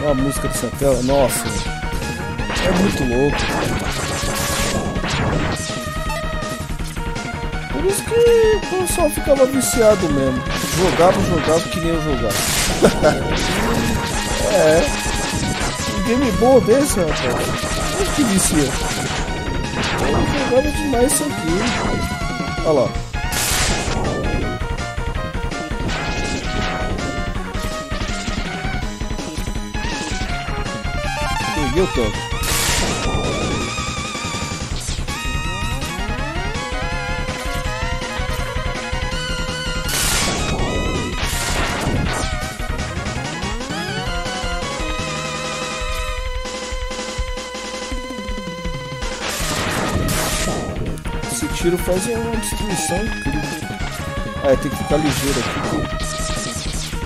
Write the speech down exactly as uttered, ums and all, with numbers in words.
Olha a música dessa tela. Nossa, é muito louco. Por isso que o pessoal ficava viciado mesmo. Jogava, jogava que nem eu jogava. É. Um game bom desse, rapaz. Olha que vicia. Eu jogava demais isso aqui. Olha lá. Peguei o tanque. Esse tiro faz uma destruição incrível. Ah, tem que ficar ligeiro aqui.